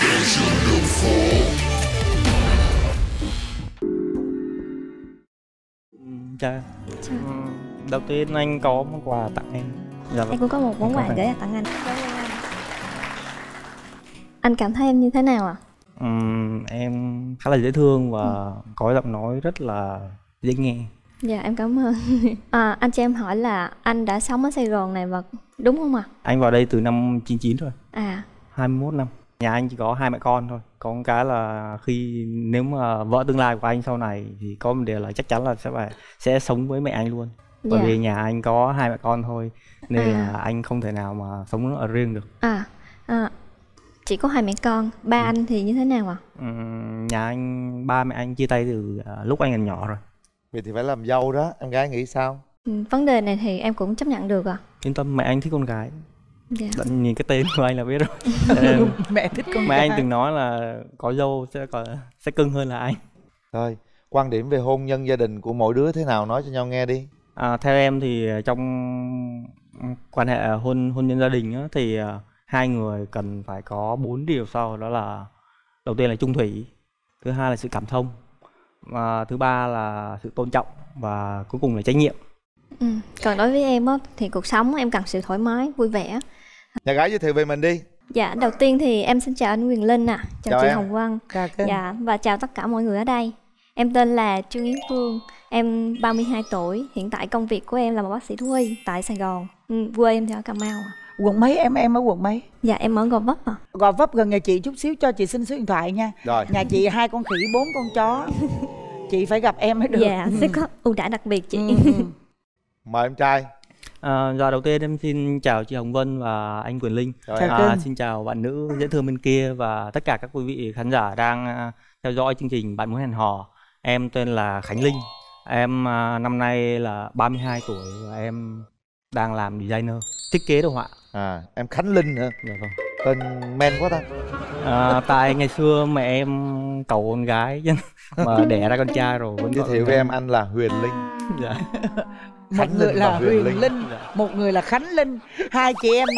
Chào. Đầu tiên anh có món quà tặng em. Dạ vâng. Em cũng có một món quà gửi tặng anh. Anh cảm thấy em như thế nào ạ? Em khá là dễ thương và có giọng nói rất là dễ nghe. Dạ em cảm ơn. Anh cho em hỏi là anh đã sống ở Sài Gòn này và đúng không ạ? Anh vào đây từ năm 99 rồi. 21 năm. Nhà anh chỉ có 2 mẹ con thôi. Có một cái là nếu mà vợ tương lai của anh sau này thì có một điều là chắc chắn là sẽ sống với mẹ anh luôn. Bởi vì nhà anh có 2 mẹ con thôi nên là anh không thể nào mà sống ở riêng được. Chỉ có 2 mẹ con. Ba anh thì như thế nào ạ? Nhà anh, ba mẹ anh chia tay từ lúc anh còn nhỏ rồi. Vậy thì phải làm dâu đó, em gái nghĩ sao? Vấn đề này thì em cũng chấp nhận được ạ. Yên tâm, mẹ anh thích con gái. Dạ. Nhìn cái tên của anh là biết rồi. Mẹ thích con mẹ gái. anh từng nói là có dâu sẽ cưng hơn là anh. Rồi, quan điểm về hôn nhân gia đình của mỗi đứa thế nào nói cho nhau nghe đi. Theo em thì trong quan hệ hôn nhân gia đình á, thì hai người cần phải có 4 điều sau. Đó là đầu tiên là chung thủy, thứ hai là sự cảm thông, và thứ ba là sự tôn trọng, và cuối cùng là trách nhiệm. Còn đối với em á, thì cuộc sống em cần sự thoải mái, vui vẻ. Nhà gái giới thiệu về mình đi. Dạ, đầu tiên thì em xin chào anh Quyền Linh chào chị em. Hồng Vân. Dạ, và chào tất cả mọi người ở đây. Em tên là Trương Yến Phương, em 32 tuổi. Hiện tại công việc của em là một bác sĩ thú y tại Sài Gòn. Quê em thì ở Cà Mau. Quận mấy em ở quận mấy? Dạ em ở Gò Vấp Gò Vấp gần nhà chị chút xíu, cho chị xin số điện thoại nha. Rồi. Nhà chị 2 con khỉ 4 con chó. Chị phải gặp em mới được. Dạ, sẽ có ưu đãi đặc biệt chị. Mời em trai. Giờ đầu tiên em xin chào chị Hồng Vân và anh Quyền Linh. Xin chào bạn nữ dễ thương bên kia và tất cả các quý vị khán giả đang theo dõi chương trình Bạn Muốn Hẹn Hò. Em tên là Khánh Linh. Em năm nay là 32 tuổi và em đang làm designer, thiết kế đồ họa. Em Khánh Linh hả? Dạ vâng. Tên men quá ta. Tại ngày xưa mẹ em cầu con gái mà đẻ ra con trai rồi vẫn giới thiệu với em, anh là Huyền Linh. Dạ. Một người là Huyền Linh, một người là Khánh Linh, 2 chị em.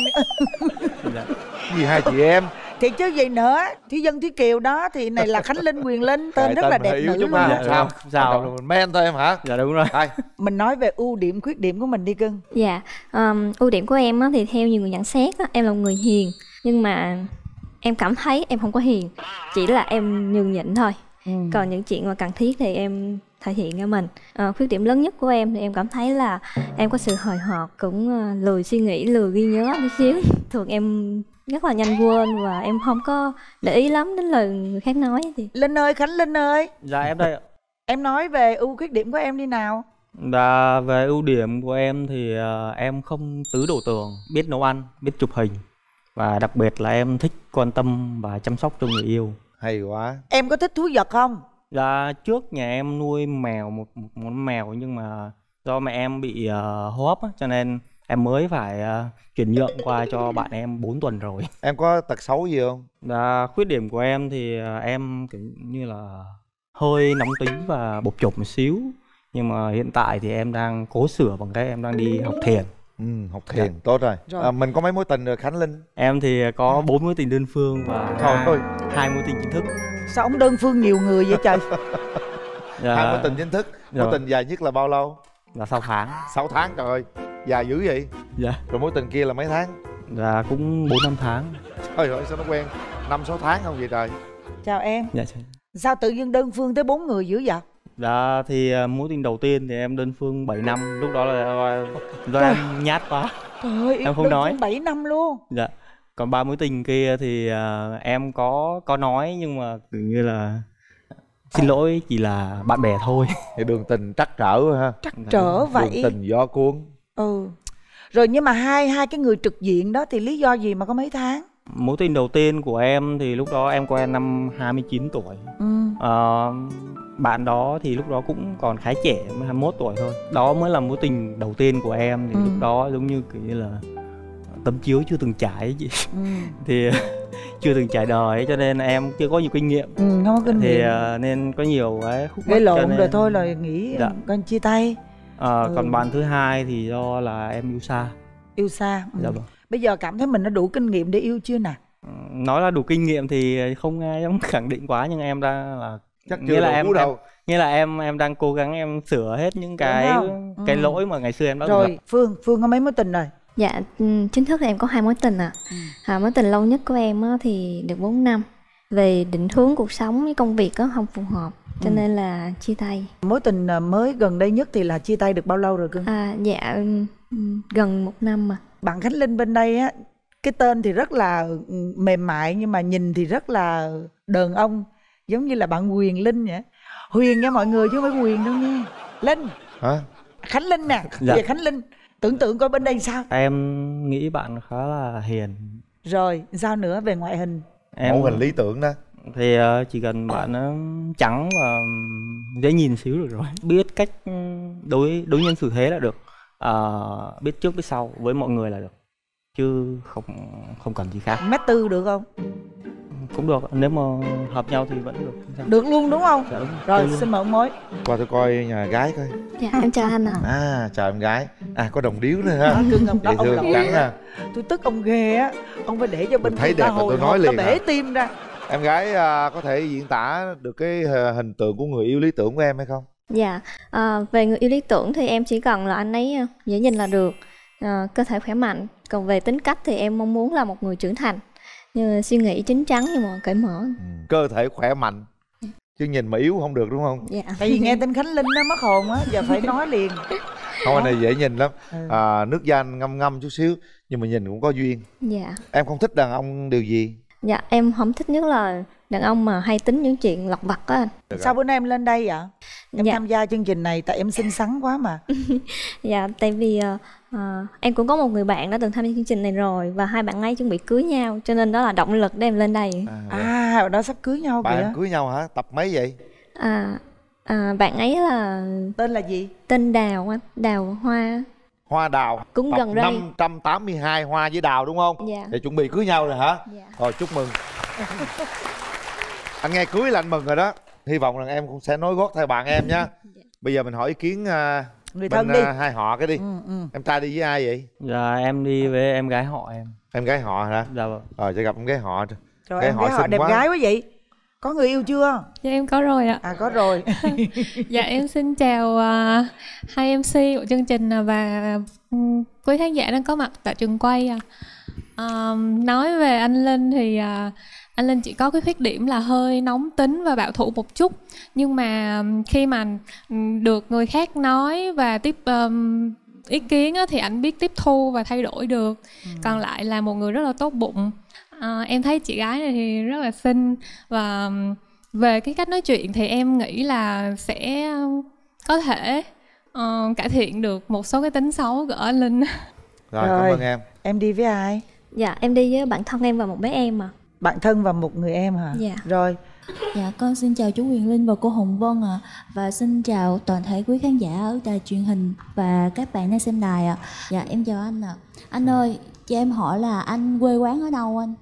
Dạ. Gì 2 chị em? Thì chứ gì nữa, Thúy Dân Thúy Kiều đó thì này là Khánh Linh, Huyền Linh, tên rất là đẹp nữ luôn. Sao? Mình men thôi em hả? Dạ đúng rồi. Mình nói về ưu điểm khuyết điểm của mình đi cưng. Dạ, ưu điểm của em thì theo nhiều người nhận xét em là một người hiền, nhưng mà em cảm thấy em không có hiền, chỉ là em nhường nhịn thôi. Còn những chuyện mà cần thiết thì em thể hiện cho mình. Khuyết điểm lớn nhất của em thì em cảm thấy là em có sự hời hợt, cũng lười suy nghĩ, lười ghi nhớ chút xíu. Thường em rất là nhanh quên và em không có để ý lắm đến lời người khác nói. Thì Linh ơi, Khánh Linh ơi. Dạ em đây ạ. Em nói về ưu khuyết điểm của em đi nào. Về ưu điểm của em thì em không tứ đổ tường, biết nấu ăn, biết chụp hình, và đặc biệt là em thích quan tâm và chăm sóc cho người yêu. Hay quá. Em có thích thú vật không? Dạ trước nhà em nuôi mèo, một món mèo, nhưng mà do mẹ em bị hô hấp cho nên em mới phải chuyển nhượng qua cho bạn em 4 tuần rồi. Em có tật xấu gì không? Khuyết điểm của em thì em kiểu như là hơi nóng tính và bộc trộm một xíu. Nhưng mà hiện tại thì em đang cố sửa bằng cách em đang đi học thiền. Học thiền, tốt rồi. Mình có mấy mối tình rồi Khánh Linh? Em thì có 4 mối tình đơn phương và 2 mối tình chính thức. Sao ông đơn phương nhiều người vậy trời? 2 mối tình chính thức. Mối tình dài nhất là bao lâu? Là 6 tháng. 6 tháng, trời ơi, dài dữ vậy? Dạ. Rồi mối tình kia là mấy tháng? Dạ cũng 4-5 tháng. Trời ơi, sao nó quen 5-6 tháng không vậy trời? Chào em. Dạ. Sao tự nhiên đơn phương tới 4 người dữ vậy? Dạ thì mối tình đầu tiên thì em đơn phương 7 năm. Lúc đó là do em nhát quá. Trời ơi, em không nói. 7 năm luôn. Dạ. Còn 3 mối tình kia thì em có nói nhưng mà tự như là xin lỗi, chỉ là bạn bè thôi. Thì đường tình trắc trở ha. Trắc trở vậy. Đường tình gió cuốn. Rồi nhưng mà hai cái người trực diện đó thì lý do gì mà có mấy tháng? Mối tình đầu tiên của em thì lúc đó em quen năm 29 tuổi. Bạn đó thì lúc đó cũng còn khá trẻ, mới 21 tuổi thôi. Đó mới là mối tình đầu tiên của em. Thì lúc đó giống như kiểu như là tấm chiếu chưa từng trải ấy chị. Thì chưa từng trải đời ấy, cho nên em chưa có nhiều kinh nghiệm. Không có kinh nghiệm. Thì nên có nhiều cái khúc mắc. Gây lộn nên... rồi thôi là nghĩ con chia tay. Còn bạn thứ hai thì do là em yêu xa. Yêu xa. Dạ vâng. Bây giờ cảm thấy mình đã đủ kinh nghiệm để yêu chưa nè? Nói là đủ kinh nghiệm thì không ai dám khẳng định quá, nhưng em đang là chắc chưa đủ đâu. Nghĩa là em đang cố gắng em sửa hết những cái lỗi mà ngày xưa em đã rồi gặp. Phương có mấy mối tình rồi? Dạ chính thức thì em có 2 mối tình mối tình lâu nhất của em thì được 4 năm. Về định hướng cuộc sống với công việc không phù hợp cho nên là chia tay. Mối tình mới gần đây nhất thì là chia tay được bao lâu rồi cưng? Dạ gần 1 năm mà. Bạn Khánh Linh bên đây á, cái tên thì rất là mềm mại nhưng mà nhìn thì rất là đàn ông, giống như là bạn Huyền Linh vậy. Huyền nha mọi người chứ không phải Huyền đâu nha. Linh hả? Khánh Linh nè. Dạ. Về Khánh Linh tưởng tượng coi bên đây sao? Em nghĩ bạn khá là hiền. Rồi sao nữa về ngoại hình? Mẫu hình lý tưởng đó thì chỉ cần bạn trắng và dễ nhìn xíu được rồi, biết cách đối nhân xử thế là được, biết trước biết sau với mọi người là được, chứ không cần gì khác. 1m4 được không? Cũng được, nếu mà hợp nhau thì vẫn được. Được luôn đúng không? Dạ, đúng. Rồi xin mời ông mối. qua tôi coi nhà gái coi. Dạ em chào anh ạ. Chào em gái. Có đồng điếu nữa ha. Cưng ông đó, Dễ thương ông trắng ha. Tôi tức ông ghê á, ông phải để cho bên thấy kia đẹp ta là hồi tôi nói hộp, liền ta bể tim ra. Em gái có thể diễn tả được cái hình tượng của người yêu lý tưởng của em hay không? Dạ về người yêu lý tưởng thì em chỉ cần là anh ấy dễ nhìn là được, cơ thể khỏe mạnh. Còn về tính cách thì em mong muốn là một người trưởng thành, như suy nghĩ chín chắn nhưng mà cởi mở. Cơ thể khỏe mạnh chứ nhìn mà yếu không được đúng không? Dạ. Tại vì nghe tên Khánh Linh nó mất hồn á, giờ phải nói liền. Không, anh này dễ nhìn lắm. Nước da anh ngâm ngâm chút xíu nhưng mà nhìn cũng có duyên. Dạ. Em không thích đàn ông điều gì? Dạ em không thích nhất là đàn ông mà hay tính những chuyện lặt vặt á anh. Sao bữa nay em lên đây vậy? Em Dạ. tham gia chương trình này tại em xinh xắn quá mà. Dạ tại vì em cũng có một người bạn đã từng tham gia chương trình này rồi, và hai bạn ấy chuẩn bị cưới nhau, cho nên đó là động lực để em lên đây. Đó sắp cưới nhau kìa. Bạn cưới nhau hả? Tập mấy vậy? Bạn ấy là tên là gì? tên Đào anh, Đào Hoa. Hoa Đào. Cũng tập gần đây. 582 Hoa với Đào đúng không? Dạ. Để chuẩn bị cưới nhau rồi hả? Dạ. Rồi chúc mừng. Anh nghe cưới là anh mừng rồi đó. Hy vọng rằng em cũng sẽ nối gót theo bạn em nhé. Bây giờ mình hỏi ý kiến người bên thân đi. hai họ cái đi. Em trai đi với ai vậy? Dạ em đi với em gái họ em. Em gái họ hả? Dạ vâng. Rồi sẽ gặp em gái họ. Trời, em gái họ đẹp gái quá vậy. Có người yêu chưa? Dạ em có rồi ạ. Có rồi. Dạ em xin chào hai MC của chương trình và quý khán giả đang có mặt tại trường quay. Nói về anh Linh thì anh Linh chỉ có cái khuyết điểm là hơi nóng tính và bảo thủ một chút, nhưng mà khi mà được người khác nói và tiếp ý kiến thì anh biết tiếp thu và thay đổi được. Còn lại là một người rất là tốt bụng. Em thấy chị gái này thì rất là xinh, và về cái cách nói chuyện thì em nghĩ là sẽ có thể cải thiện được một số cái tính xấu của anh Linh. Rồi cảm ơn em. Em đi với ai? Dạ em đi với bạn thân em và một bé em mà. Bạn thân và một người em hả? Dạ. Rồi. Dạ con xin chào chú Huyền Linh và cô Hồng Vân ạ. Và xin chào toàn thể quý khán giả ở đài truyền hình và các bạn đang xem đài ạ. Dạ em chào anh ạ. Anh ơi, cho em hỏi là anh quê quán ở đâu anh?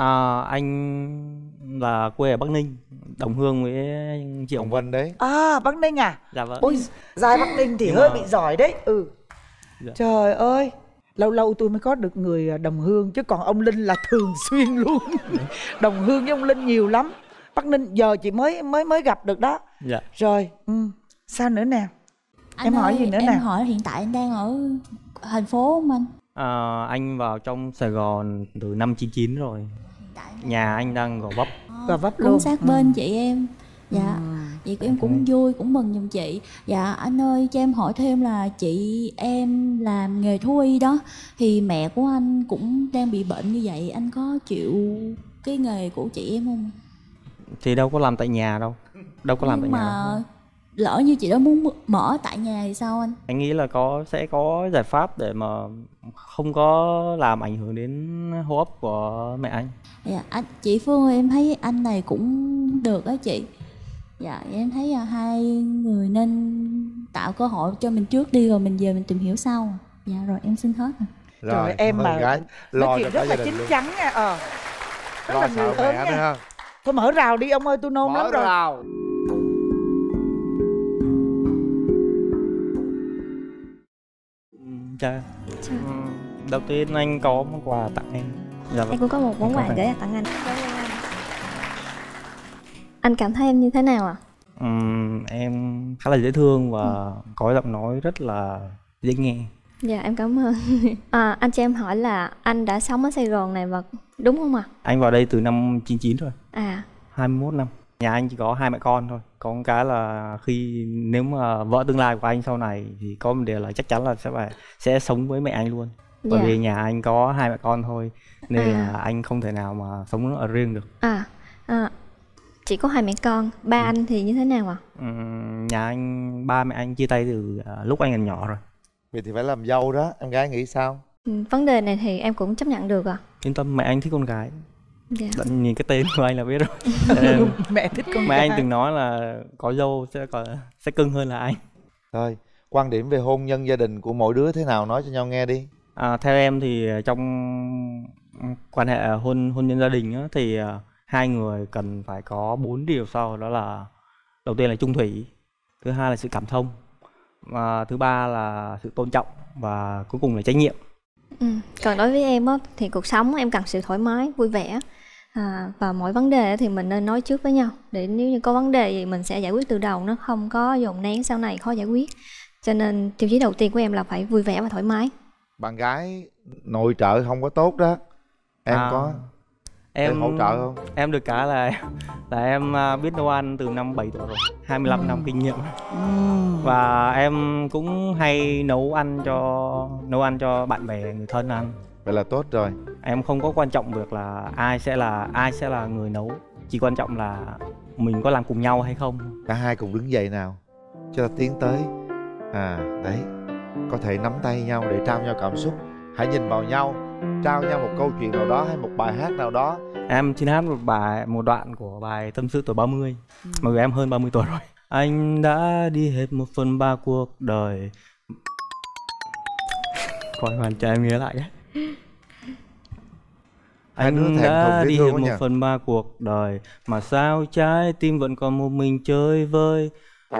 Anh là quê ở Bắc Ninh, đồng hương với chị Hồng Vân đấy. Bắc Ninh à? Dạ vâng. Ôi, giai Bắc Ninh thì hơi bị giỏi đấy. Dạ. Trời ơi, lâu lâu tôi mới có được người đồng hương, chứ còn ông Linh là thường xuyên luôn. Đồng hương với ông Linh nhiều lắm. Bắc Ninh giờ chị mới gặp được đó. Dạ. Rồi, sao nữa nè? Anh em hỏi ơi, gì nữa em nè? hỏi hiện tại anh đang ở thành phố không anh? Anh vào trong Sài Gòn từ năm 99 rồi. Nhà anh đang Gò Vấp. Gò Vấp cũng luôn. sát bên chị em. Dạ. Vậy em cũng vui, cũng mừng giùm chị. Dạ anh ơi, cho em hỏi thêm là chị em làm nghề thú y đó, thì mẹ của anh cũng đang bị bệnh như vậy, anh có chịu cái nghề của chị em không? Thì đâu có làm tại nhà đâu. Đâu có làm tại Nhưng nhà mà đâu. lỡ như chị đó muốn mở tại nhà thì sao anh? Anh nghĩ là sẽ có giải pháp để mà không có làm ảnh hưởng đến hô hấp của mẹ anh. Dạ, chị Phương ơi, em thấy anh này cũng được đó chị. Dạ, em thấy hai người nên tạo cơ hội cho mình trước đi, rồi mình về mình tìm hiểu sau. Dạ rồi, em xin hết rồi. Trời, em mà gái nói chuyện rất là chín chắn nha. Rất lo là người sợ lớn mẹ nha. nữa ha. Thôi mở rào đi ông ơi, tôi nôn lắm rồi. Rào. Chào. Đầu tiên anh có món quà tặng em. Dạ vâng. Em cũng có một món quà gửi tặng anh. Anh cảm thấy em như thế nào ạ? Em khá là dễ thương và có giọng nói rất là dễ nghe. Dạ em cảm ơn. Anh cho em hỏi là anh đã sống ở Sài Gòn này và đúng không ạ? Anh vào đây từ năm 99 rồi. 21 năm. Nhà anh chỉ có 2 mẹ con thôi. Có một cái là nếu mà vợ tương lai của anh sau này thì có một điều là chắc chắn là sẽ sống với mẹ anh luôn. Bởi vì nhà anh có 2 mẹ con thôi nên là anh không thể nào mà sống ở riêng được. Chỉ có 2 mẹ con. Ba anh thì như thế nào ạ? Nhà anh, ba mẹ anh chia tay từ lúc anh còn nhỏ rồi. Vậy thì phải làm dâu đó, em gái nghĩ sao? Vấn đề này thì em cũng chấp nhận được ạ. Yên tâm, mẹ anh thích con gái. Nhìn cái tên của anh là biết rồi. Mẹ thích con mẹ gái. anh từng nói là có dâu sẽ cưng hơn là anh. Rồi, quan điểm về hôn nhân gia đình của mỗi đứa thế nào, nói cho nhau nghe đi. Theo em thì trong quan hệ hôn nhân gia đình á, thì hai người cần phải có 4 điều sau. Đó là đầu tiên là chung thủy, thứ hai là sự cảm thông, và thứ ba là sự tôn trọng, và cuối cùng là trách nhiệm. Còn đối với em á, thì cuộc sống em cần sự thoải mái, vui vẻ, và mọi vấn đề thì mình nên nói trước với nhau, để nếu như có vấn đề gì mình sẽ giải quyết từ đầu, nó không có dồn nén sau này khó giải quyết. Cho nên tiêu chí đầu tiên của em là phải vui vẻ và thoải mái. Bạn gái nội trợ không có tốt đó, em có em hỗ trợ không? Em được cái là em biết nấu ăn từ năm 7 tuổi rồi, 25 năm kinh nghiệm. Và em cũng hay nấu ăn cho bạn bè, người thân ăn. Vậy là tốt rồi. Em không có quan trọng việc là ai sẽ là người nấu, chỉ quan trọng là mình có làm cùng nhau hay không. Cả hai cùng đứng dậy nào, cho ta tiến tới. Đấy, có thể nắm tay nhau để trao nhau cảm xúc. Hãy nhìn vào nhau, trao nhau một câu chuyện nào đó hay một bài hát nào đó. Em xin hát một đoạn của bài Tâm sự tuổi 30. Mặc dù em hơn 30 tuổi rồi. Anh đã đi hết 1/3 cuộc đời. Coi hoàn cho em nhớ lại nhé. Anh đã đi hết 1/3 cuộc đời, mà sao trái tim vẫn còn một mình chơi vơi.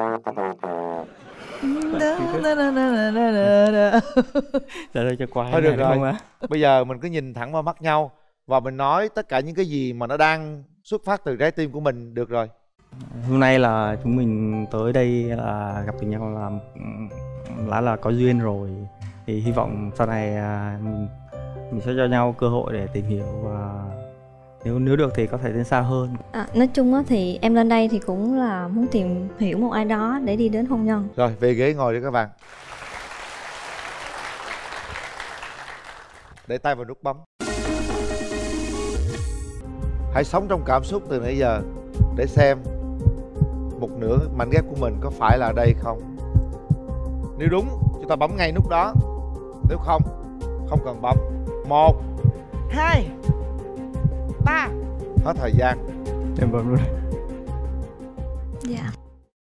Rồi cho qua. Thôi được rồi. Bây giờ mình cứ nhìn thẳng vào mắt nhau và mình nói tất cả những cái gì mà nó đang xuất phát từ trái tim của mình, được rồi. Hôm nay là chúng mình tới đây là gặp nhau là có duyên rồi, thì hy vọng sau này mình sẽ cho nhau cơ hội để tìm hiểu, và nếu được thì có thể đến xa hơn. Nói chung á, thì em lên đây thì cũng là muốn tìm hiểu một ai đó để đi đến hôn nhân. Rồi về ghế ngồi đi các bạn. Để tay vào nút bấm. Hãy sống trong cảm xúc từ nãy giờ để xem một nửa mảnh ghép của mình có phải là đây không. Nếu đúng, chúng ta bấm ngay nút đó. Nếu không, không cần bấm. 1 2 3. Hết thời gian. Em bấm luôn. Dạ.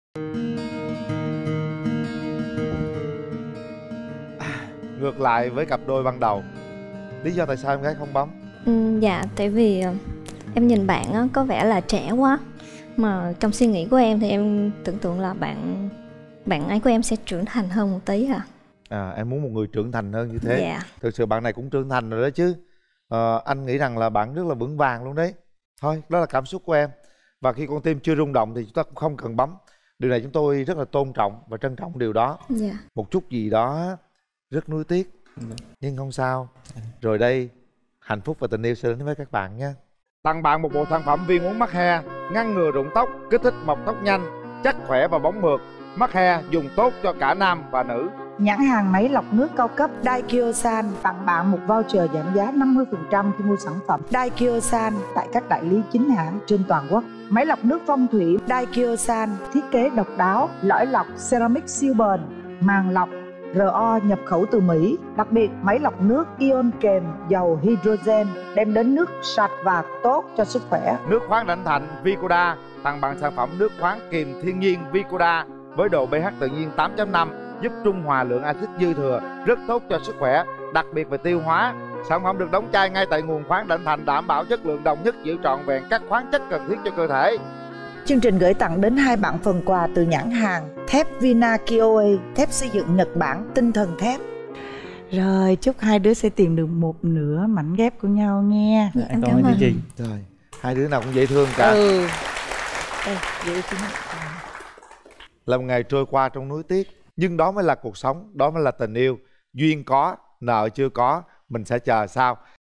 Ngược lại với cặp đôi ban đầu, lý do tại sao em gái không bấm? Dạ, tại vì em nhìn bạn á, có vẻ là trẻ quá. Mà trong suy nghĩ của em thì em tưởng tượng là bạn ấy của em sẽ trưởng thành hơn một tí Em muốn một người trưởng thành hơn như thế. Dạ. Thực sự bạn này cũng trưởng thành rồi đó chứ. Anh nghĩ rằng là bạn rất là vững vàng luôn đấy. Thôi, đó là cảm xúc của em. Và khi con tim chưa rung động thì chúng ta cũng không cần bấm. Điều này chúng tôi rất là tôn trọng và trân trọng điều đó. Dạ. Một chút gì đó rất nuối tiếc, nhưng không sao. Rồi đây, hạnh phúc và tình yêu sẽ đến với các bạn nha. Tặng bạn một bộ sản phẩm viên uống mắc he, ngăn ngừa rụng tóc, kích thích mọc tóc nhanh, chắc khỏe và bóng mượt. Mắc he dùng tốt cho cả nam và nữ. Nhãn hàng máy lọc nước cao cấp Daikyo-san tặng bạn một voucher giảm giá 50% khi mua sản phẩm Daikyo-san tại các đại lý chính hãng trên toàn quốc. Máy lọc nước phong thủy Daikyo-san thiết kế độc đáo, lõi lọc ceramic siêu bền, màng lọc RO nhập khẩu từ Mỹ. Đặc biệt, máy lọc nước ion kèm dầu hydrogen đem đến nước sạch và tốt cho sức khỏe. Nước khoáng Đảnh Thạnh Vicoda tặng bạn sản phẩm nước khoáng kiềm thiên nhiên Vicoda với độ pH tự nhiên 8.5, giúp trung hòa lượng axit dư thừa, rất tốt cho sức khỏe, đặc biệt về tiêu hóa. Sản phẩm được đóng chai ngay tại nguồn khoáng Đảnh Thạnh, đảm bảo chất lượng đồng nhất, giữ trọn vẹn các khoáng chất cần thiết cho cơ thể. Chương trình gửi tặng đến 2 bạn phần quà từ nhãn hàng thép Vina Kioe, thép xây dựng Nhật Bản tinh thần thép. Rồi chúc hai đứa sẽ tìm được một nửa mảnh ghép của nhau nghe. Dạ, em cảm ơn chương trình. Rồi hai đứa nào cũng dễ thương cả. Đây, dễ thương. Là một ngày trôi qua trong nuối tiếc, nhưng đó mới là cuộc sống, đó mới là tình yêu. Duyên có, nợ chưa có, mình sẽ chờ sau.